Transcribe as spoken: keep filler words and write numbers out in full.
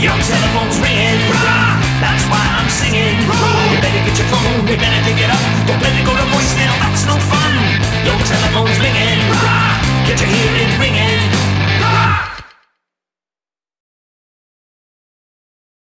Your telephone's ringing, rah! That's why I'm singing. Rah! You better get your phone, you better pick it up. Don't let it go to voicemail, that's no fun. Your telephone's ringing, rah! Can't you hear it ringing?